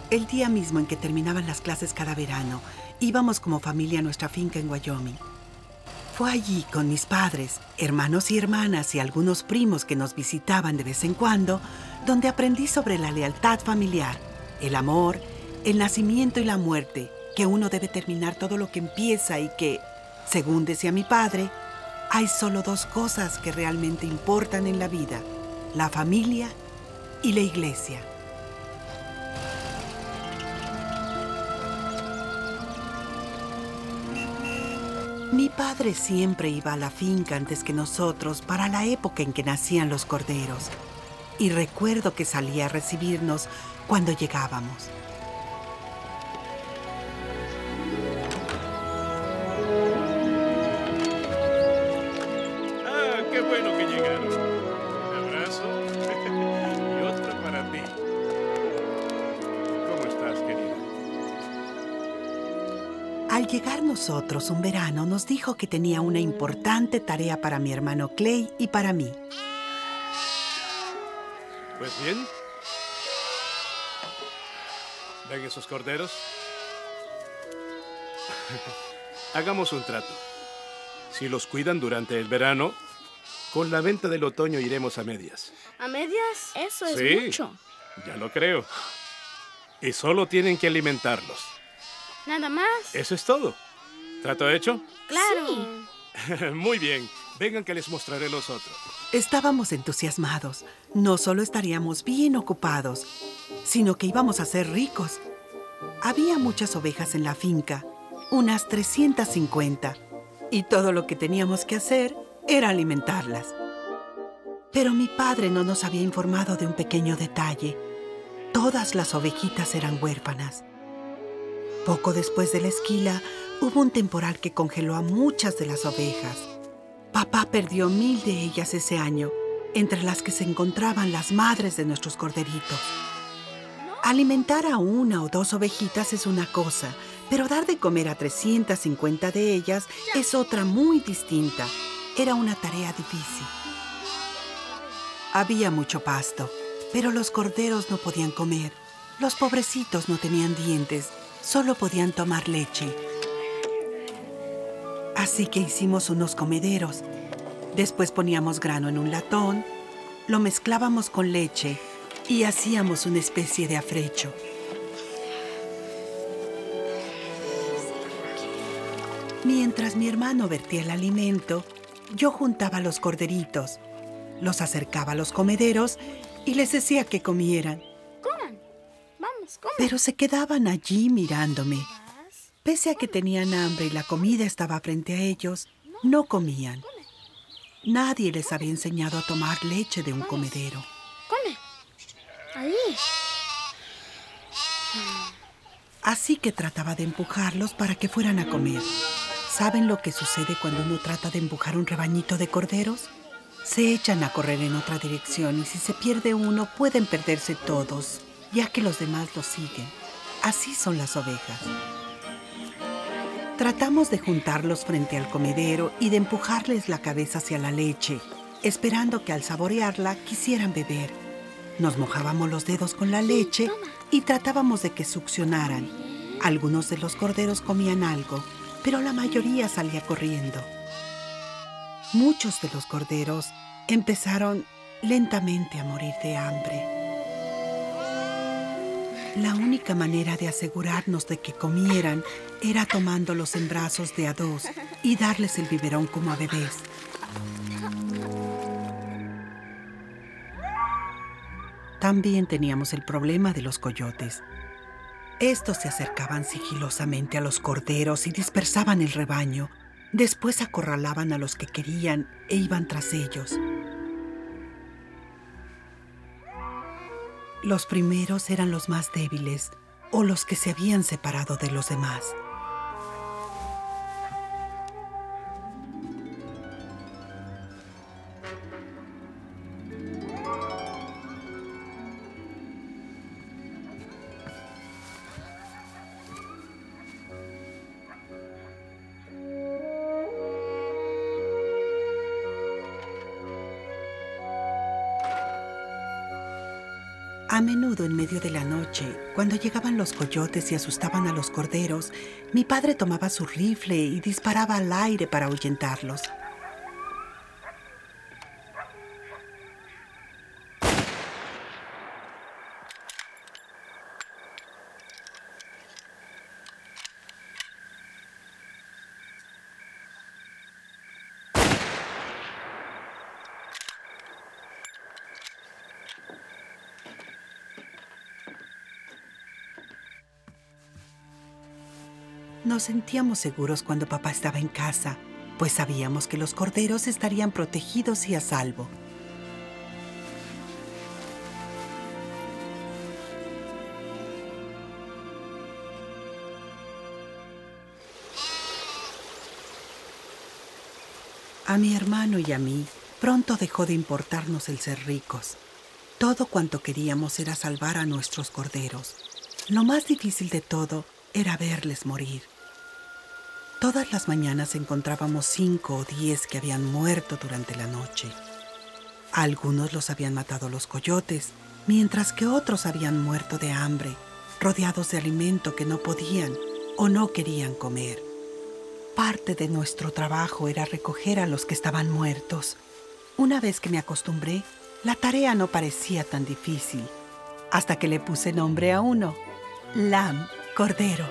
El día mismo en que terminaban las clases cada verano, íbamos como familia a nuestra finca en Wyoming. Fue allí con mis padres, hermanos y hermanas y algunos primos que nos visitaban de vez en cuando, donde aprendí sobre la lealtad familiar, el amor, el nacimiento y la muerte, que uno debe terminar todo lo que empieza y que, según decía mi padre, hay solo dos cosas que realmente importan en la vida: la familia y la iglesia. Mi padre siempre iba a la finca antes que nosotros para la época en que nacían los corderos. Y recuerdo que salía a recibirnos cuando llegábamos. Ah, qué bueno que llegaron. Un abrazo y otro para ti. ¿Cómo estás, querida? Al llegar nosotros un verano, nos dijo que tenía una importante tarea para mi hermano Clay y para mí. Pues bien. ¿Ven esos corderos? Hagamos un trato. Si los cuidan durante el verano, con la venta del otoño iremos a medias. ¿A medias? Eso es Sí, mucho. ya lo creo. Y solo tienen que alimentarlos. ¿Nada más? Eso es todo. ¿Trato hecho? Claro. Muy bien. Vengan que les mostraré los otros. Estábamos entusiasmados. No solo estaríamos bien ocupados, sino que íbamos a ser ricos. Había muchas ovejas en la finca, unas 350, y todo lo que teníamos que hacer era alimentarlas. Pero mi padre no nos había informado de un pequeño detalle. Todas las ovejitas eran huérfanas. Poco después de la esquila, hubo un temporal que congeló a muchas de las ovejas. Papá perdió 1000 de ellas ese año, entre las que se encontraban las madres de nuestros corderitos. Alimentar a 1 o 2 ovejitas es una cosa, pero dar de comer a 350 de ellas es otra muy distinta. Era una tarea difícil. Había mucho pasto, pero los corderos no podían comer. Los pobrecitos no tenían dientes, solo podían tomar leche. Así que hicimos unos comederos. Después poníamos grano en un latón, lo mezclábamos con leche y hacíamos una especie de afrecho. Mientras mi hermano vertía el alimento, yo juntaba los corderitos, los acercaba a los comederos y les decía que comieran. Coman. Vamos, coman. Pero se quedaban allí mirándome. Pese a que tenían hambre y la comida estaba frente a ellos, no comían. Nadie les había enseñado a tomar leche de un comedero. Come. Ahí. Así que trataba de empujarlos para que fueran a comer. ¿Saben lo que sucede cuando uno trata de empujar un rebañito de corderos? Se echan a correr en otra dirección y si se pierde uno, pueden perderse todos, ya que los demás los siguen. Así son las ovejas. Tratamos de juntarlos frente al comedero y de empujarles la cabeza hacia la leche, esperando que al saborearla quisieran beber. Nos mojábamos los dedos con la leche y tratábamos de que succionaran. Algunos de los corderos comían algo, pero la mayoría salía corriendo. Muchos de los corderos empezaron lentamente a morir de hambre. La única manera de asegurarnos de que comieran era tomándolos en brazos de a 2 y darles el biberón como a bebés. También teníamos el problema de los coyotes. Estos se acercaban sigilosamente a los corderos y dispersaban el rebaño. Después acorralaban a los que querían e iban tras ellos. Los primeros eran los más débiles o los que se habían separado de los demás. A A menudo en medio de la noche, cuando llegaban los coyotes y asustaban a los corderos, mi padre tomaba su rifle y disparaba al aire para ahuyentarlos. Nos sentíamos seguros cuando papá estaba en casa, pues sabíamos que los corderos estarían protegidos y a salvo. A mi hermano y a mí pronto dejó de importarnos el ser ricos. Todo cuanto queríamos era salvar a nuestros corderos. Lo más difícil de todo era verles morir. Todas las mañanas encontrábamos 5 o 10 que habían muerto durante la noche. A algunos los habían matado los coyotes, mientras que otros habían muerto de hambre, rodeados de alimento que no podían o no querían comer. Parte de nuestro trabajo era recoger a los que estaban muertos. Una vez que me acostumbré, la tarea no parecía tan difícil, hasta que le puse nombre a uno, Lamb, Cordero.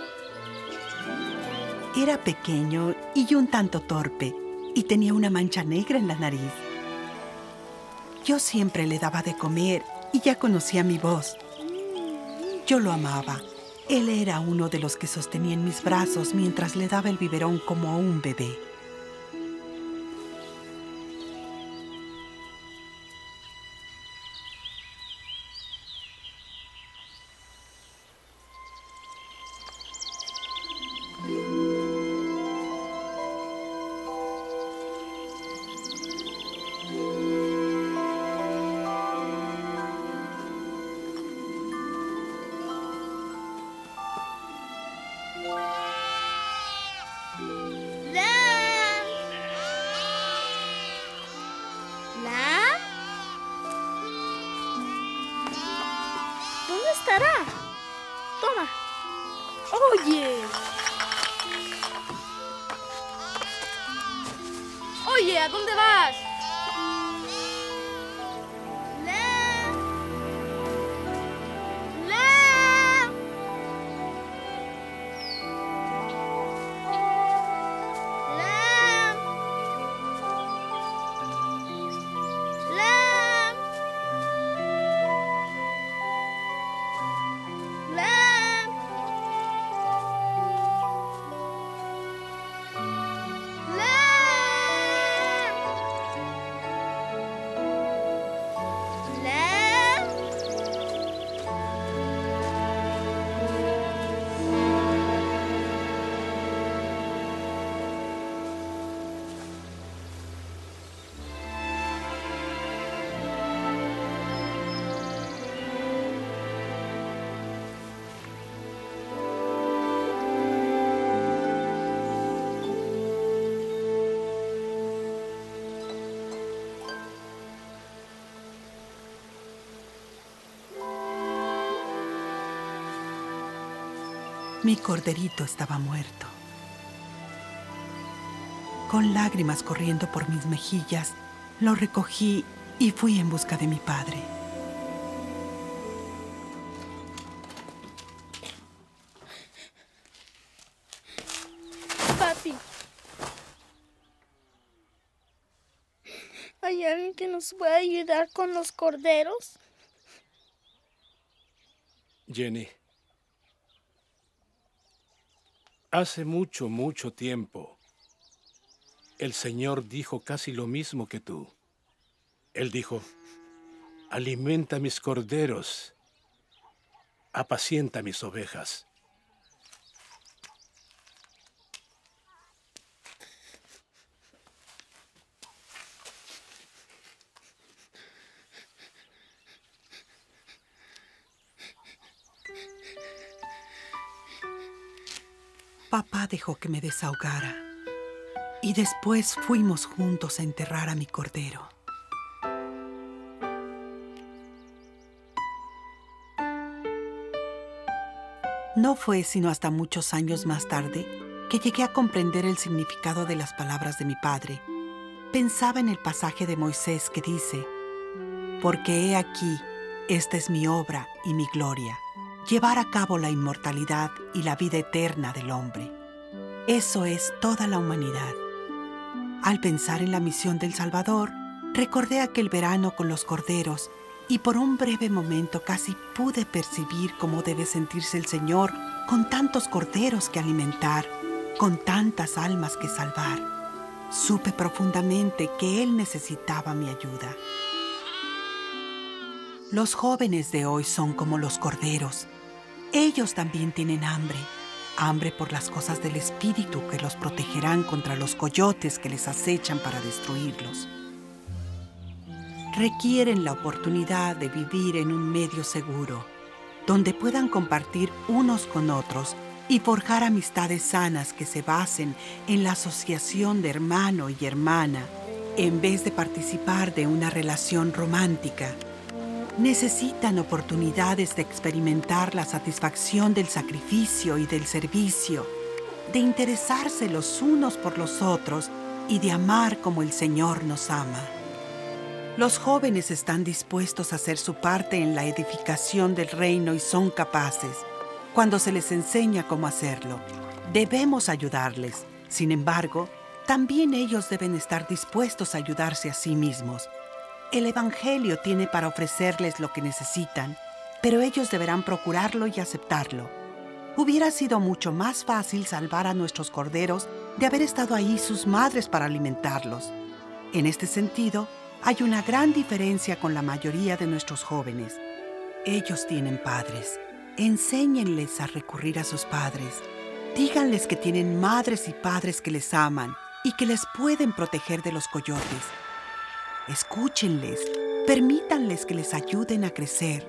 Era pequeño y un tanto torpe, y tenía una mancha negra en la nariz. Yo siempre le daba de comer y ya conocía mi voz. Yo lo amaba. Él era uno de los que sostenía en mis brazos mientras le daba el biberón como a un bebé. ¿Dónde estará? Toma. Oye. Oye, ¿a dónde vas? Lam. Lam. Lam. Lam. Lam. Mi corderito estaba muerto. Con lágrimas corriendo por mis mejillas, lo recogí y fui en busca de mi padre. Papi, ¿hay alguien que nos pueda ayudar con los corderos? Jenny, hace mucho, mucho tiempo, el Señor dijo casi lo mismo que tú. Él dijo, alimenta mis corderos, apacienta mis ovejas. Papá dejó que me desahogara y después fuimos juntos a enterrar a mi cordero. No fue sino hasta muchos años más tarde que llegué a comprender el significado de las palabras de mi padre. Pensaba en el pasaje de Moisés que dice: «Porque he aquí, esta es mi obra y mi gloria, llevar a cabo la inmortalidad y la vida eterna del hombre». Eso es toda la humanidad. Al pensar en la misión del Salvador, recordé aquel verano con los corderos y por un breve momento casi pude percibir cómo debe sentirse el Señor con tantos corderos que alimentar, con tantas almas que salvar. Supe profundamente que Él necesitaba mi ayuda. Los jóvenes de hoy son como los corderos. Ellos también tienen hambre por las cosas del espíritu que los protegerán contra los coyotes que les acechan para destruirlos. Requieren la oportunidad de vivir en un medio seguro, donde puedan compartir unos con otros y forjar amistades sanas que se basen en la asociación de hermano y hermana, en vez de participar de una relación romántica. Necesitan oportunidades de experimentar la satisfacción del sacrificio y del servicio, de interesarse los unos por los otros y de amar como el Señor nos ama. Los jóvenes están dispuestos a hacer su parte en la edificación del reino y son capaces, cuando se les enseña cómo hacerlo. Debemos ayudarles. Sin embargo, también ellos deben estar dispuestos a ayudarse a sí mismos. El Evangelio tiene para ofrecerles lo que necesitan, pero ellos deberán procurarlo y aceptarlo. Hubiera sido mucho más fácil salvar a nuestros corderos de haber estado ahí sus madres para alimentarlos. En este sentido, hay una gran diferencia con la mayoría de nuestros jóvenes. Ellos tienen padres. Enséñenles a recurrir a sus padres. Díganles que tienen madres y padres que les aman y que les pueden proteger de los coyotes. Escúchenles, permítanles que les ayuden a crecer.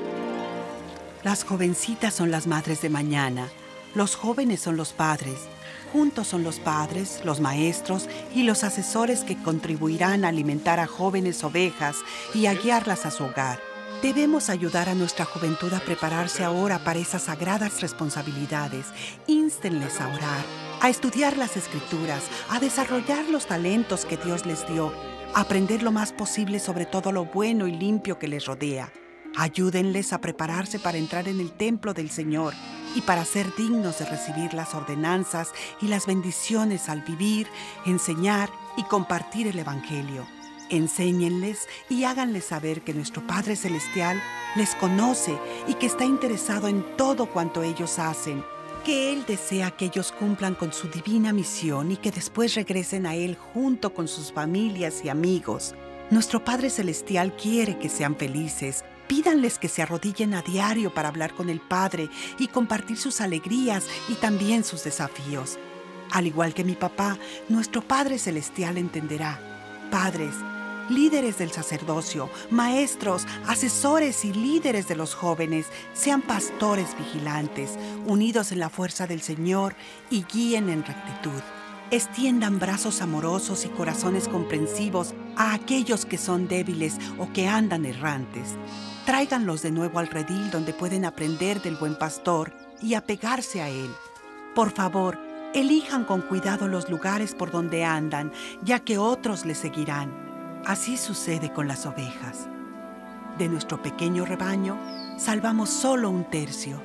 Las jovencitas son las madres de mañana, los jóvenes son los padres. Juntos son los padres, los maestros y los asesores que contribuirán a alimentar a jóvenes ovejas y a guiarlas a su hogar. Debemos ayudar a nuestra juventud a prepararse ahora para esas sagradas responsabilidades. Instenles a orar, a estudiar las Escrituras, a desarrollar los talentos que Dios les dio, a aprender lo más posible sobre todo lo bueno y limpio que les rodea. Ayúdenles a prepararse para entrar en el templo del Señor y para ser dignos de recibir las ordenanzas y las bendiciones al vivir, enseñar y compartir el Evangelio. Enséñenles y háganles saber que nuestro Padre Celestial les conoce y que está interesado en todo cuanto ellos hacen, que Él desea que ellos cumplan con su divina misión y que después regresen a Él junto con sus familias y amigos. Nuestro Padre Celestial quiere que sean felices. Pídanles que se arrodillen a diario para hablar con el Padre y compartir sus alegrías y también sus desafíos. Al igual que mi papá, nuestro Padre Celestial entenderá. Padres, líderes del sacerdocio, maestros, asesores y líderes de los jóvenes, sean pastores vigilantes, unidos en la fuerza del Señor y guíen en rectitud. Extiendan brazos amorosos y corazones comprensivos a aquellos que son débiles o que andan errantes. Tráiganlos de nuevo al redil donde pueden aprender del buen pastor y apegarse a él. Por favor, elijan con cuidado los lugares por donde andan, ya que otros les seguirán. Así sucede con las ovejas. De nuestro pequeño rebaño, salvamos solo 1/3.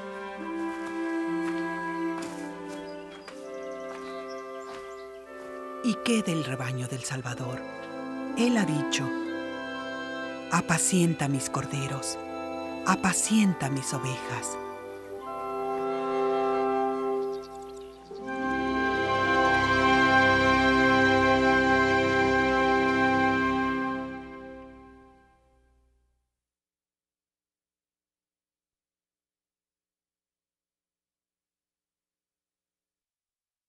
¿Y qué del rebaño del Salvador? Él ha dicho: apacienta mis corderos, apacienta mis ovejas.